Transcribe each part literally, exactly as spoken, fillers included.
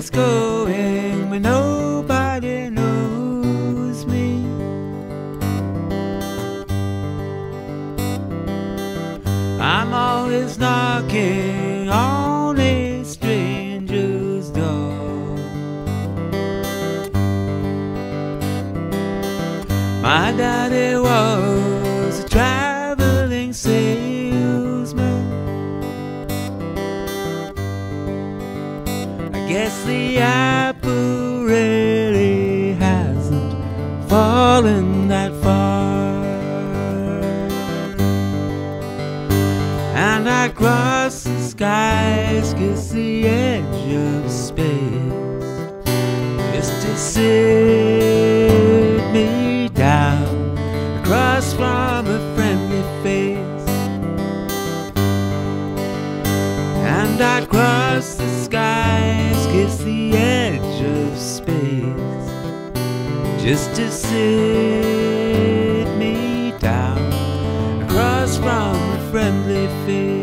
always going when nobody knows me. I'm always knocking on a stranger's door. My daddy was a traveling salesman. I guess the apple really hasn't fallen that far. And I cross the skies, kiss the edge of space, just to sit me down across from a friendly face. And I cross the skies, kiss the edge of space, just to sit me down across from a friendly face.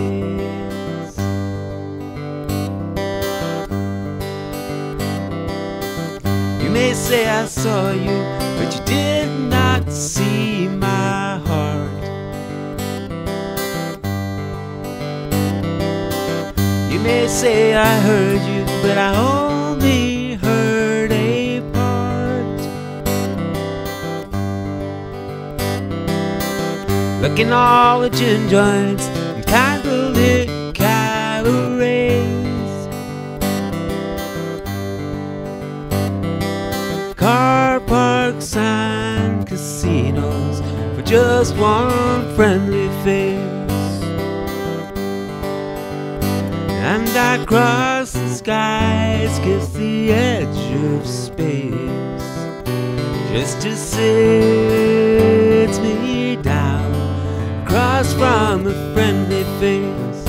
You may say I saw you, but you did not see my heart. You may say I heard you, but I only heard a part. Look in all the gin joints and candlelit cabarets, car parks and casinos for just one friendly face. And I cross the skies, kiss the edge of space, just to sit me down across from a friendly face.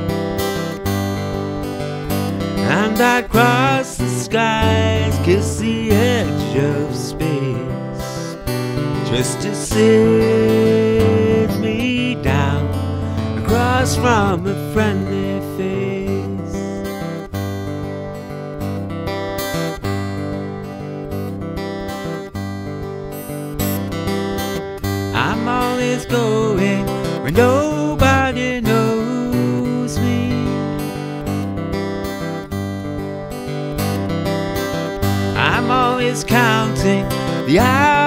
And I cross the skies, kiss the edge of space, just to sit me down across from a friendly face. I'm always going where nobody knows me. I'm always counting the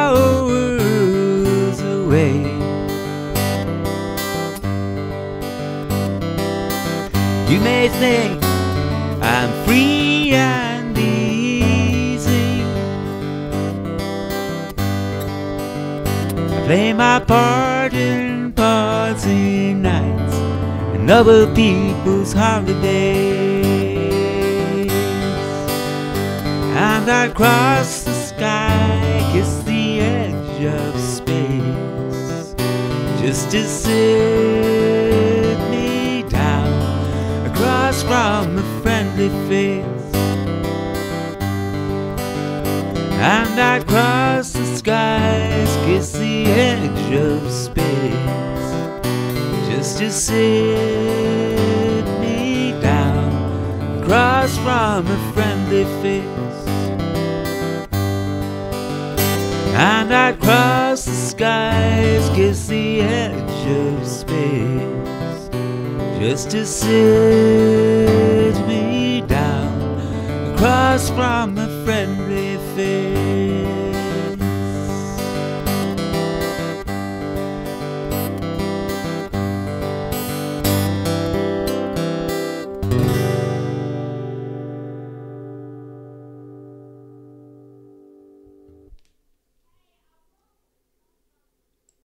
hours away. You may think I'm free and easy. I play my part in party nights and other people's holidays. And I cross the sky, kiss the edge of space, just to sit me down across from a friendly face. And I cross the skies, kiss the edge of space, just to sit me down across from a friendly face. And I cross the skies, kiss the edge of space, just to sit me down across from a friendly face.